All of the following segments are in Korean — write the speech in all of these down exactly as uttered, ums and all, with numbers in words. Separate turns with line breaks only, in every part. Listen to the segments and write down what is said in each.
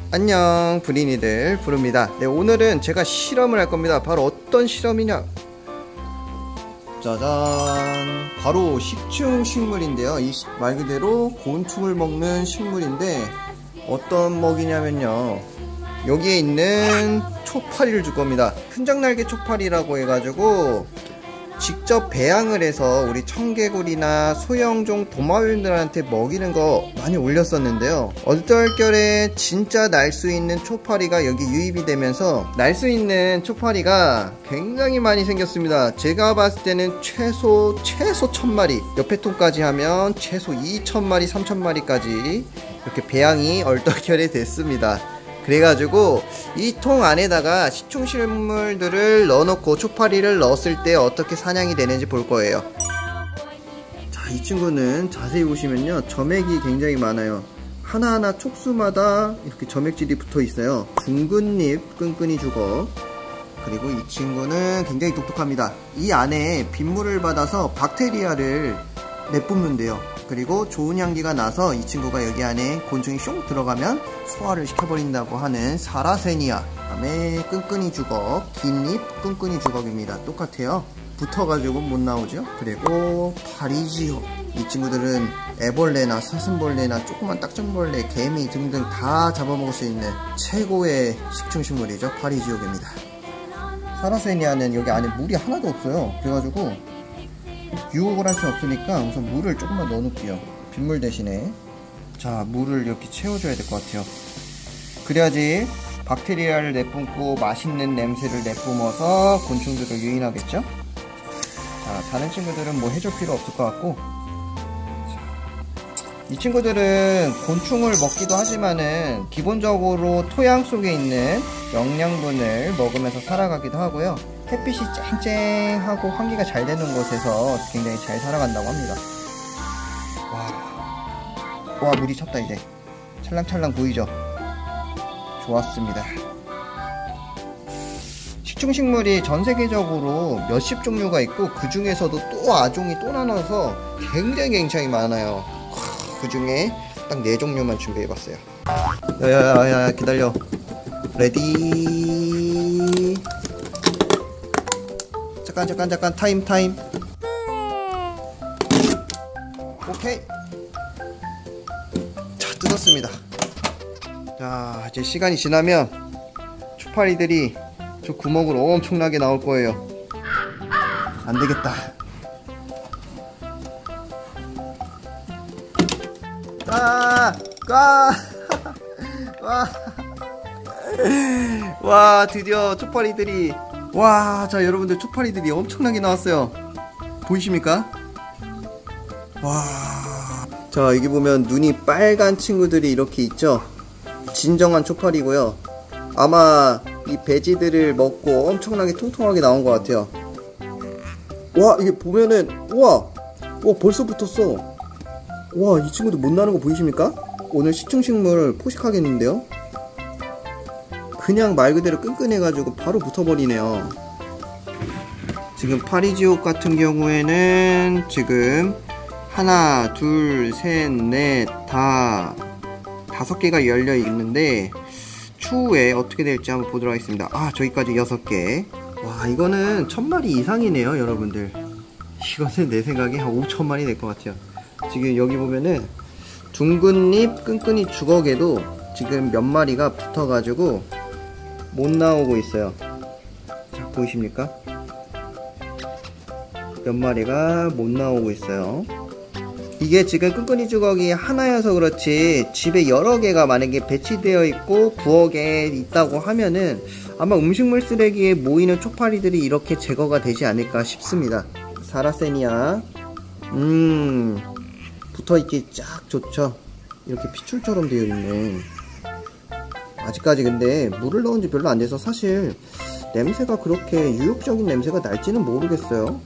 안녕, 브린이들 부릅니다. 네, 오늘은 제가 실험을 할 겁니다. 바로 어떤 실험이냐, 짜잔, 바로 식충 식물인데요. 이 말 그대로 곤충을 먹는 식물인데 어떤 먹이냐면요, 여기에 있는 초파리를 줄 겁니다. 흔적날개 초파리라고 해가지고 직접 배양을 해서 우리 청개구리나 소형종 도마뱀들한테 먹이는 거 많이 올렸었는데요. 얼떨결에 진짜 날 수 있는 초파리가 여기 유입이 되면서 날 수 있는 초파리가 굉장히 많이 생겼습니다. 제가 봤을 때는 최소 최소 천 마리, 옆에 통까지 하면 최소 이천 마리, 삼천 마리까지 이렇게 배양이 얼떨결에 됐습니다. 그래가지고 이 통 안에다가 식충식물들을 넣어놓고 초파리를 넣었을 때 어떻게 사냥이 되는지 볼 거예요. 자, 이 친구는 자세히 보시면요, 점액이 굉장히 많아요. 하나하나 촉수마다 이렇게 점액질이 붙어 있어요. 둥근잎 끈끈이 주걱. 그리고 이 친구는 굉장히 똑똑합니다. 이 안에 빗물을 받아서 박테리아를 내뿜는데요. 그리고 좋은 향기가 나서 이 친구가 여기 안에 곤충이 숑 들어가면 소화를 시켜버린다고 하는 사라세니아. 다음에 끈끈이 주걱, 긴 잎 끈끈이 주걱입니다. 똑같아요. 붙어가지고 못 나오죠. 그리고 파리지옥. 이 친구들은 애벌레나 사슴벌레나 조그만 딱정벌레, 개미 등등 다 잡아먹을 수 있는 최고의 식충식물이죠. 파리지옥입니다. 사라세니아는 여기 안에 물이 하나도 없어요. 그래가지고 유혹을 할 수 없으니까 우선 물을 조금만 넣어 놓을게요. 빗물 대신에. 자, 물을 이렇게 채워줘야 될 것 같아요. 그래야지 박테리아를 내뿜고 맛있는 냄새를 내뿜어서 곤충들을 유인하겠죠. 자, 다른 친구들은 뭐 해줄 필요 없을 것 같고, 이 친구들은 곤충을 먹기도 하지만은 기본적으로 토양 속에 있는 영양분을 먹으면서 살아가기도 하고요. 햇빛이 쨍쨍하고 환기가 잘 되는 곳에서 굉장히 잘 살아간다고 합니다. 와, 와, 물이 찼다. 이제 찰랑찰랑 보이죠? 좋았습니다. 식충식물이 전세계적으로 몇십 종류가 있고 그 중에서도 또 아종이 또 나눠서 굉장히 굉장히 많아요. 그 중에 딱 네 종류만 준비해봤어요. 야야야야, 기다려. 레디. 잠깐 잠깐 잠깐 타임 타임. 오케이. 자, 뜯었습니다. 자, 이제 시간이 지나면 초파리들이 저 구멍으로 엄청나게 나올 거예요. 안 되겠다. 아, 아, 와, 와, 드디어 초파리들이, 와, 자, 여러분들 초파리들이 엄청나게 나왔어요. 보이십니까? 와, 자, 여기 보면 눈이 빨간 친구들이 이렇게 있죠? 진정한 초파리고요. 아마 이 배지들을 먹고 엄청나게 통통하게 나온 것 같아요. 와, 이게 보면은, 우와, 와, 벌써 붙었어. 와, 이 친구들 못 나는 거 보이십니까? 오늘 식충식물 포식하겠는데요? 그냥 말 그대로 끈끈해가지고 바로 붙어버리네요. 지금 파리지옥 같은 경우에는 지금 하나, 둘, 셋, 넷, 다 다섯 개가 열려 있는데 추후에 어떻게 될지 한번 보도록 하겠습니다. 아, 저기까지 여섯 개. 와, 이거는 천 마리 이상이네요, 여러분들. 이거는 내 생각에 한 오천 마리 될 것 같아요. 지금 여기 보면은 둥근잎 끈끈이 주걱에도 지금 몇 마리가 붙어가지고 못 나오고 있어요. 자, 보이십니까? 몇 마리가 못 나오고 있어요. 이게 지금 끈끈이 주걱이 하나여서 그렇지 집에 여러 개가 만약에 배치되어 있고 부엌에 있다고 하면은 아마 음식물 쓰레기에 모이는 초파리들이 이렇게 제거가 되지 않을까 싶습니다. 사라세니아, 음, 붙어있기 쫙 좋죠. 이렇게 피출처럼 되어 있네. 아직까지 근데 물을 넣은 지 별로 안 돼서 사실 냄새가 그렇게 유혹적인 냄새가 날지는 모르겠어요.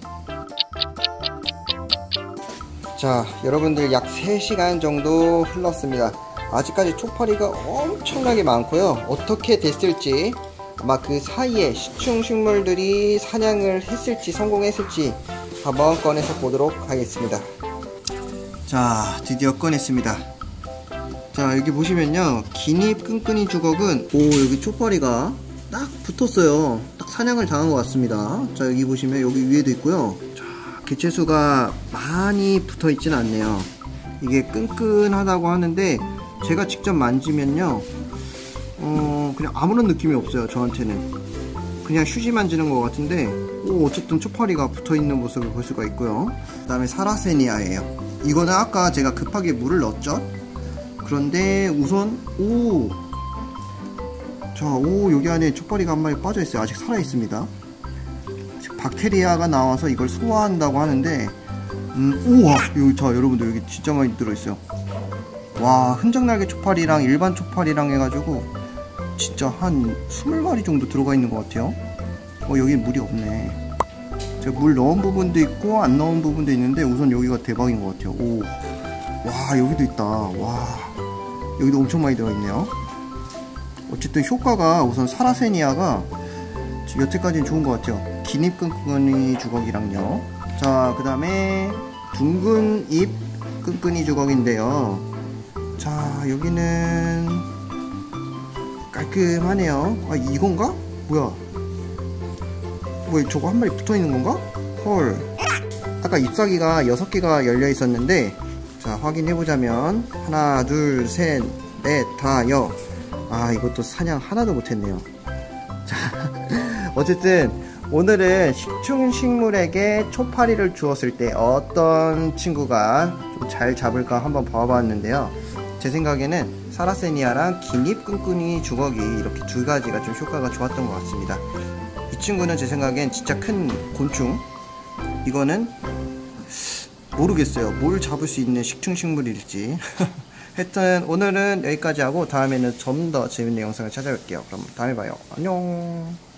자, 여러분들 약 세 시간 정도 흘렀습니다. 아직까지 초파리가 엄청나게 많고요. 어떻게 됐을지, 아마 그 사이에 식충식물들이 사냥을 했을지 성공했을지 한번 꺼내서 보도록 하겠습니다. 자, 드디어 꺼냈습니다. 자, 여기 보시면요, 기닙 끈끈이 주걱은 오, 여기 촉파리가 딱 붙었어요. 딱 사냥을 당한 것 같습니다. 자, 여기 보시면 여기 위에도 있고요. 자, 개체수가 많이 붙어 있지는 않네요. 이게 끈끈하다고 하는데 제가 직접 만지면요, 어, 그냥 아무런 느낌이 없어요. 저한테는 그냥 휴지 만지는 것 같은데, 오, 어쨌든 촉파리가 붙어있는 모습을 볼 수가 있고요. 그 다음에 사라세니아예요. 이거는 아까 제가 급하게 물을 넣었죠. 그런데 우선 오, 자, 오, 여기 안에 촉파리가 한 마리 빠져있어요. 아직 살아있습니다. 아직 박테리아가 나와서 이걸 소화한다고 하는데, 음, 우와, 여기, 자, 여러분들 여기 진짜 많이 들어있어요. 와, 흔적날개 촉파리랑 일반 촉파리랑 해가지고 진짜 한 스물 마리 정도 들어가 있는 것 같아요. 어, 여기 물이 없네. 제가 물 넣은 부분도 있고 안 넣은 부분도 있는데 우선 여기가 대박인 것 같아요. 오, 와, 여기도 있다. 와, 여기도 엄청 많이 들어있네요. 어쨌든 효과가 우선 사라세니아가 여태까지는 좋은 것 같아요. 기닙 끈끈이 주걱이랑요. 자, 그 다음에 둥근 잎 끈끈이 주걱인데요. 자, 여기는 깔끔하네요. 아, 이건가? 뭐야? 뭐 저거 한 마리 붙어있는 건가? 헐. 아까 잎사귀가 여섯 개가 열려 있었는데, 자, 확인해보자면 하나, 둘, 셋, 넷, 다, 여. 아, 이것도 사냥 하나도 못했네요. 자, 어쨌든 오늘은 식충식물에게 촉파리를 주었을 때 어떤 친구가 좀 잘 잡을까 한번 봐봤는데요. 제 생각에는 사라세니아랑 기닙 끈끈이 주걱이 이렇게 두 가지가 좀 효과가 좋았던 것 같습니다. 이 친구는 제 생각엔 진짜 큰 곤충, 이거는 모르겠어요. 뭘 잡을 수 있는 식충식물일지. 하여튼 오늘은 여기까지 하고 다음에는 좀 더 재밌는 영상을 찾아올게요. 그럼 다음에 봐요. 안녕.